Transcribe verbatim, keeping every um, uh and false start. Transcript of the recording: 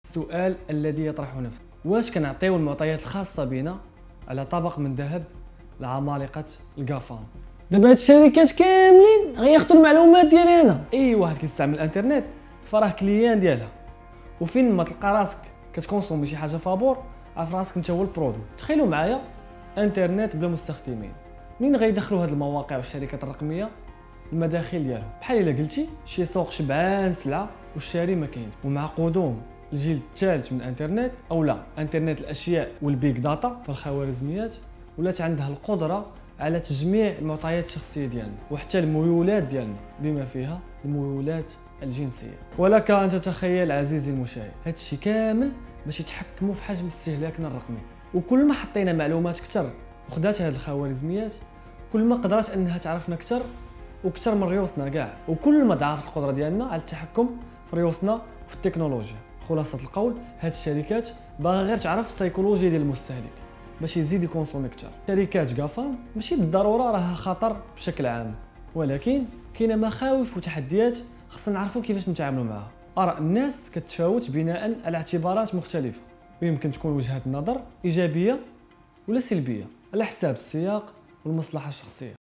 السؤال الذي يطرح نفسه: واش كنعطيو المعطيات الخاصه بنا على طبق من ذهب لعمالقه الكافام؟ دابا هاد الشركات كاملين غياخدوا المعلومات ديالي انا. اي واحد كيستعمل الانترنت فراه كليان ديالها، وفين ما تلقى راسك كتكونسومي شي حاجه فابور عارف راسك انت هو البرودوي. تخيلوا معايا انترنت بلا مستخدمين، منين غيدخلوا هاد المواقع والشركات الرقميه المداخل ديالهم؟ بحال الا قلتي شي سوق شبعان سلعه والشاري ما كاينش. ومع قدوم الجيل الثالث من الانترنت او لا انترنت الاشياء والبيك داتا فالخوارزميات ولات عندها القدره على تجميع المعطيات الشخصيه ديالنا وحتى الميولات ديالنا بما فيها الميولات الجنسيه. ولك ان تتخيل عزيزي المشاهد هذا الشيء كامل باش يتحكموا في حجم استهلاكنا الرقمي. وكل ما حطينا معلومات اكثر وخدات هذه الخوارزميات كل ما قدرت انها تعرفنا اكثر وكثر من ريوسنا كاع، وكل ما ضعفت القدره ديالنا على التحكم في ريوسنا وفي التكنولوجيا. خلاصه القول هاد الشركات باغا غير تعرف السيكولوجيا ديال المستهلك باش يزيد يكونسومي اكثر. شركات كافام ماشي بالضروره راها خطر بشكل عام، ولكن كاينه مخاوف وتحديات خصنا نعرفوا كيفاش نتعاملوا معها. اراء الناس كتتفاوت بناء على اعتبارات مختلفه، ويمكن تكون وجهات نظر ايجابيه ولا سلبيه على حساب السياق والمصلحه الشخصيه.